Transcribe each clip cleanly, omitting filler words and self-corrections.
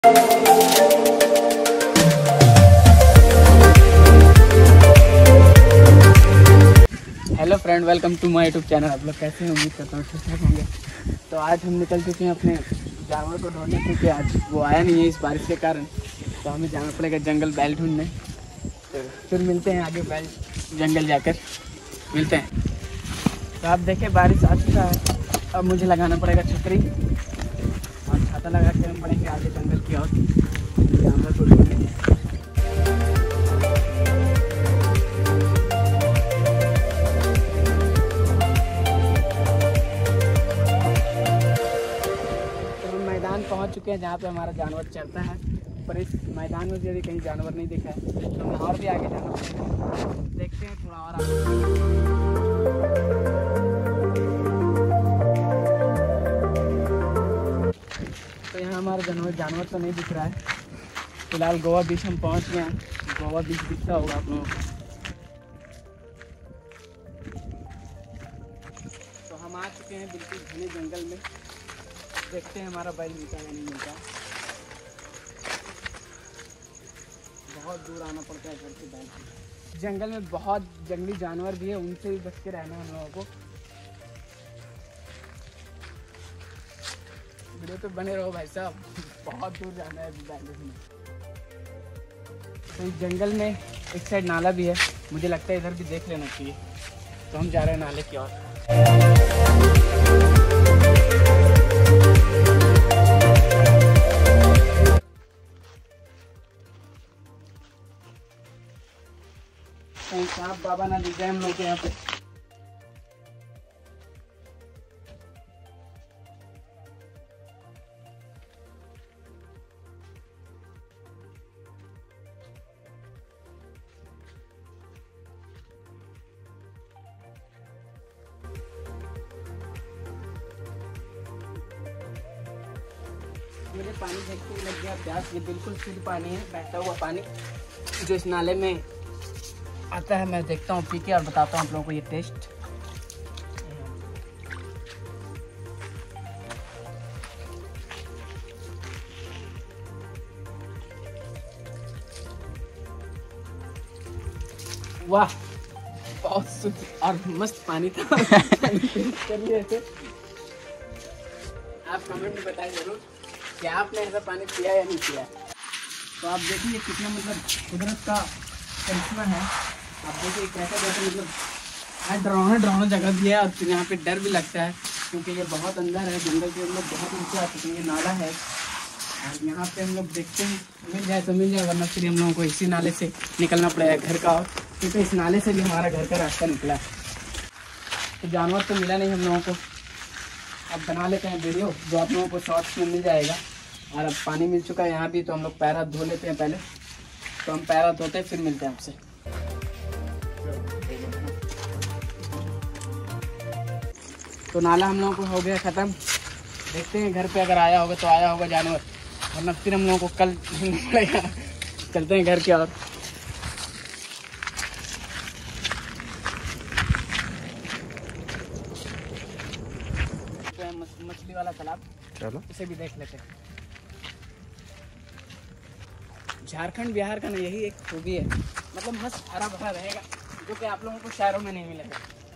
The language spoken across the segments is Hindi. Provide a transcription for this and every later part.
Hello friend, welcome to my YouTube channel. आप लोग कैसे हैं? उम्मीद करता हूँ ठीक ठाक होंगे। तो आज हम निकल चुके हैं अपने जानवर को ढूंढने, क्योंकि आज वो आया नहीं है इस बारिश के कारण। तो हमें जाना पड़ेगा जंगल बैल ढूंढने। तो फिर मिलते हैं आगे, बैल जंगल जाकर मिलते हैं। तो आप देखें बारिश आ चुका है। अब मुझे लगाना पड़ेगा छतरी और छाता लगा के हम बढ़ेंगे आगे जंगल की ओर जानवर को ढूंढने। पहुंच चुके हैं जहाँ पे हमारा जानवर चलता है, पर इस मैदान में यदि कहीं जानवर नहीं दिखा है तो हमें और भी आगे जाना पड़ेगा। देखते हैं थोड़ा और आगे। तो यहाँ हमारा जानवर तो नहीं दिख रहा है। फिलहाल गोवा बीच हम पहुँच गए हैं। गोवा बीच दिखता होगा आप लोगों को। तो हम आ चुके हैं बिल्कुल घने जंगल में। देखते हैं हमारा बैल मिलता है या नहीं मिलता। बहुत दूर आना पड़ता है घर से बैल। जंगल में बहुत जंगली जानवर भी है, उनसे भी बच के रहना है हम लोगों को। वीडियो पे बने रहो भाई साहब, बहुत दूर जाना है बैल में। तो इस जंगल में एक साइड नाला भी है, मुझे लगता है इधर भी देख लेना चाहिए। तो हम जा रहे हैं नाले की ओर। सांप बाबा ना दिख जाए हम लोग के यहाँ पे। मुझे पानी देखते ही लग गया प्यास। ये बिल्कुल शुद्ध पानी है, बहता हुआ पानी जो इस नाले में आता है। मैं देखता हूँ पी के और बताता हूँ आप लोगों को ये टेस्ट। वाह, बहुत शुद्ध और मस्त पानी था। चलिए ऐसे आप कमेंट में बताएं जरूर कि आपने ऐसा पानी पिया या नहीं पिया। तो आप देखिए कितना मतलब कुदरत का करिश्मा है। आप देखिए कैसे कैसे मतलब आज डरावना जगह भी है और फिर यहाँ पे डर भी लगता है, क्योंकि ये बहुत अंदर है। जंगल के अंदर बहुत नीचे आ चुके हैं। ये नाला है और यहाँ पे हम लोग देखते हैं मिल जाए तो मिल जाए, वरना फिर हम लोगों को इसी नाले से निकलना पड़ेगा घर का। और क्योंकि इस नाले से भी हमारा घर का रास्ता निकला है। तो जानवर तो मिला नहीं हम लोगों को। अब बना लेते हैं वीडियो जो आप लोगों को शॉर्ट्स में मिल जाएगा। और अब पानी मिल चुका है यहाँ भी, तो हम लोग पैर हाथ धो लेते हैं पहले। तो हम पैर हाथ धोते हैं, फिर मिलते हैं आपसे। तो नाला हम लोगों को हो गया ख़त्म। देखते हैं घर पे अगर आया होगा तो आया होगा जानवर, वरना फिर हम लोगों को कल ढूंढना पड़ेगा। चलते हैं घर की ओर। मछली वाला तालाब, चलो इसे भी देख लेते हैं। झारखंड बिहार का ना यही एक खूबी है, मतलब मस्त हरा भरा रहेगा, जो कि आप लोगों को शहरों में नहीं मिलेगा।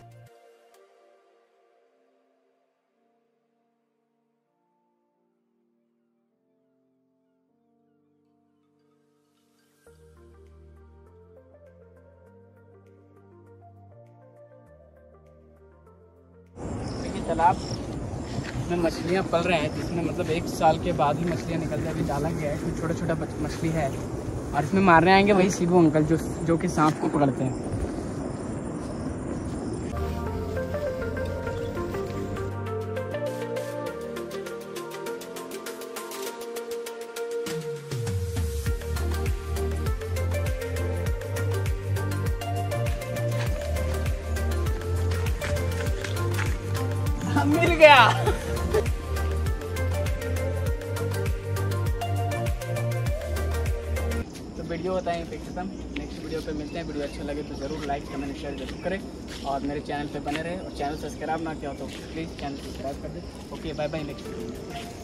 देखिए तालाब में मछलियाँ पल रहे हैं, जिसमें मतलब 1 साल के बाद ही मछलियाँ निकलते अभी डाला गया है। इसमें छोटा छोटा मछली है और इसमें मारने आएंगे वही शिबू अंकल जो कि सांप को पकड़ते हैं। मिल गया। तो वीडियो होता है यहीं खत्म। नेक्स्ट वीडियो पे मिलते हैं। वीडियो अच्छा लगे तो ज़रूर लाइक कमेंट शेयर जरूर करें और मेरे चैनल पे बने रहे। और चैनल सब्सक्राइब ना किया हो तो प्लीज़ चैनल सब्सक्राइब कर दें। Okay, bye bye, next video.